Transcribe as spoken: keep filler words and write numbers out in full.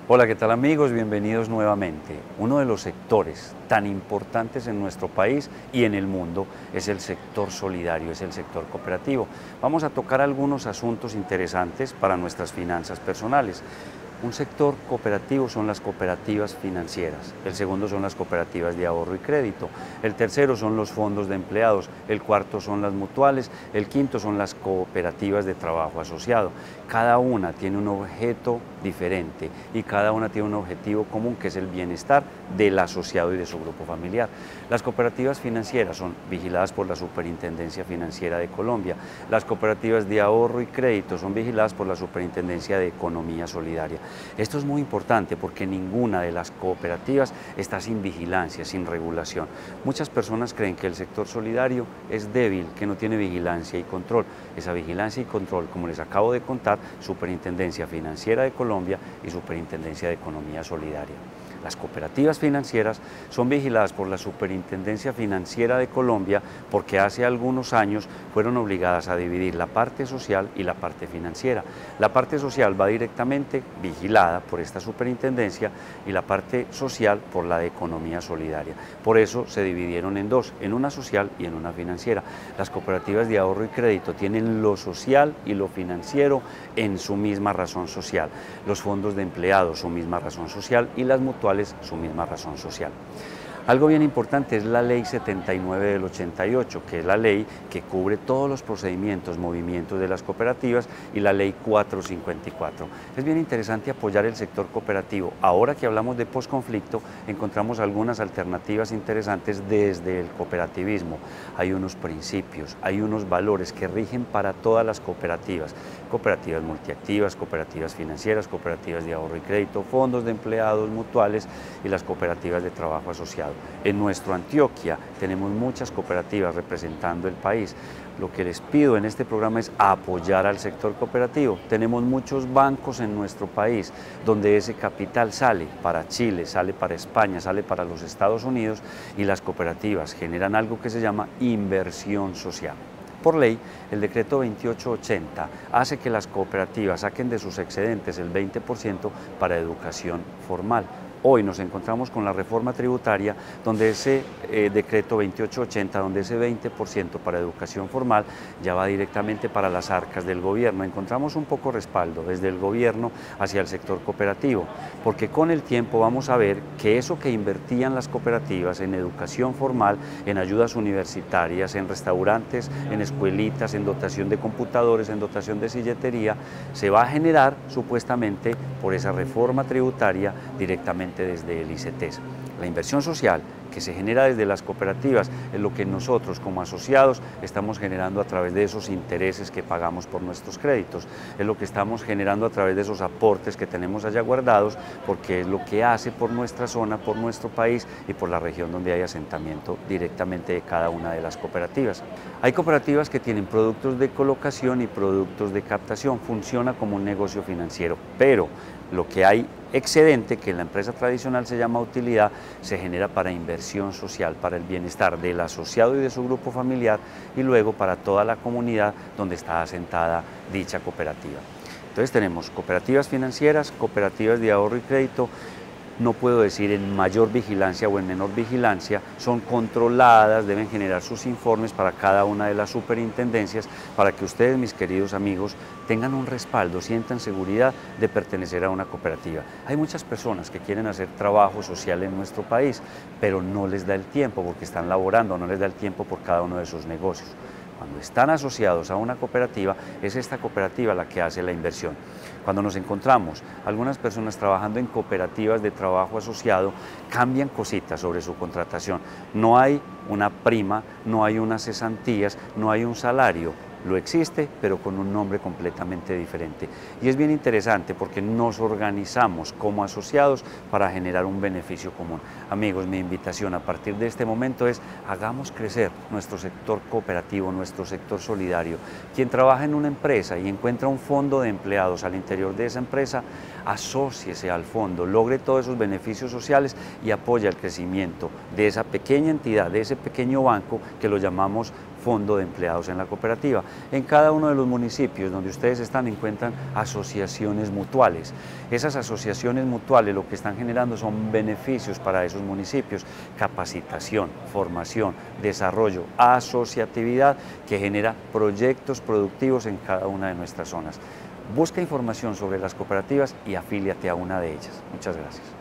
Hola, ¿qué tal amigos? Bienvenidos nuevamente. Uno de los sectores tan importantes en nuestro país y en el mundo es el sector solidario, es el sector cooperativo. Vamos a tocar algunos asuntos interesantes para nuestras finanzas personales. Un sector cooperativo son las cooperativas financieras, el segundo son las cooperativas de ahorro y crédito, el tercero son los fondos de empleados, el cuarto son las mutuales, el quinto son las cooperativas de trabajo asociado. Cada una tiene un objeto diferente y cada una tiene un objetivo común que es el bienestar del asociado y de su grupo familiar. Las cooperativas financieras son vigiladas por la Superintendencia Financiera de Colombia, las cooperativas de ahorro y crédito son vigiladas por la Superintendencia de Economía Solidaria. Esto es muy importante porque ninguna de las cooperativas está sin vigilancia, sin regulación. Muchas personas creen que el sector solidario es débil, que no tiene vigilancia y control. Esa vigilancia y control, como les acabo de contar, Superintendencia Financiera de Colombia y Superintendencia de Economía Solidaria. Las cooperativas financieras son vigiladas por la Superintendencia Financiera de Colombia porque hace algunos años fueron obligadas a dividir la parte social y la parte financiera. La parte social va directamente vigilada por esta superintendencia y la parte social por la de Economía Solidaria. Por eso se dividieron en dos, en una social y en una financiera. Las cooperativas de ahorro y crédito tienen lo social y lo financiero en su misma razón social. Los fondos de empleados su misma razón social y las mutuales su misma razón social. Algo bien importante es la ley setenta y nueve del ochenta y ocho, que es la ley que cubre todos los procedimientos, movimientos de las cooperativas, y la ley cuatrocientos cincuenta y cuatro. Es bien interesante apoyar el sector cooperativo. Ahora que hablamos de posconflicto, encontramos algunas alternativas interesantes desde el cooperativismo. Hay unos principios, hay unos valores que rigen para todas las cooperativas. Cooperativas multiactivas, cooperativas financieras, cooperativas de ahorro y crédito, fondos de empleados, mutuales y las cooperativas de trabajo asociado. En nuestro Antioquia tenemos muchas cooperativas representando el país. Lo que les pido en este programa es apoyar al sector cooperativo. Tenemos muchos bancos en nuestro país donde ese capital sale para Chile, sale para España, sale para los Estados Unidos y las cooperativas generan algo que se llama inversión social. Por ley, el decreto veintiocho ochenta hace que las cooperativas saquen de sus excedentes el veinte por ciento para educación formal. Hoy nos encontramos con la reforma tributaria donde ese eh, decreto veintiocho ochenta, donde ese veinte por ciento para educación formal ya va directamente para las arcas del gobierno. Encontramos un poco respaldo desde el gobierno hacia el sector cooperativo, porque con el tiempo vamos a ver que eso que invertían las cooperativas en educación formal, en ayudas universitarias, en restaurantes, en escuelitas, en dotación de computadores, en dotación de silletería, se va a generar supuestamente por esa reforma tributaria directamente desde el ICETEX. La inversión social que se genera desde las cooperativas es lo que nosotros como asociados estamos generando a través de esos intereses que pagamos por nuestros créditos, es lo que estamos generando a través de esos aportes que tenemos allá guardados, porque es lo que hace por nuestra zona, por nuestro país y por la región donde hay asentamiento directamente de cada una de las cooperativas. Hay cooperativas que tienen productos de colocación y productos de captación, funciona como un negocio financiero, pero lo que hay excedente, que en la empresa tradicional se llama utilidad, se genera para inversión social, para el bienestar del asociado y de su grupo familiar y luego para toda la comunidad donde está asentada dicha cooperativa. Entonces tenemos cooperativas financieras, cooperativas de ahorro y crédito, no puedo decir en mayor vigilancia o en menor vigilancia, son controladas, deben generar sus informes para cada una de las superintendencias para que ustedes, mis queridos amigos, tengan un respaldo, sientan seguridad de pertenecer a una cooperativa. Hay muchas personas que quieren hacer trabajo social en nuestro país, pero no les da el tiempo porque están laborando, no les da el tiempo por cada uno de sus negocios. Cuando están asociados a una cooperativa, es esta cooperativa la que hace la inversión. Cuando nos encontramos algunas personas trabajando en cooperativas de trabajo asociado, cambian cositas sobre su contratación. No hay una prima, no hay unas cesantías, no hay un salario. Lo existe, pero con un nombre completamente diferente. Y es bien interesante porque nos organizamos como asociados para generar un beneficio común. Amigos, mi invitación a partir de este momento es hagamos crecer nuestro sector cooperativo, nuestro sector solidario. Quien trabaja en una empresa y encuentra un fondo de empleados al interior de esa empresa, asóciese al fondo, logre todos esos beneficios sociales y apoya el crecimiento de esa pequeña entidad, de ese pequeño banco que lo llamamos fondo de empleados en la cooperativa. En cada uno de los municipios donde ustedes están encuentran asociaciones mutuales. Esas asociaciones mutuales lo que están generando son beneficios para esos municipios, capacitación, formación, desarrollo, asociatividad que genera proyectos productivos en cada una de nuestras zonas. Busca información sobre las cooperativas y afíliate a una de ellas. Muchas gracias.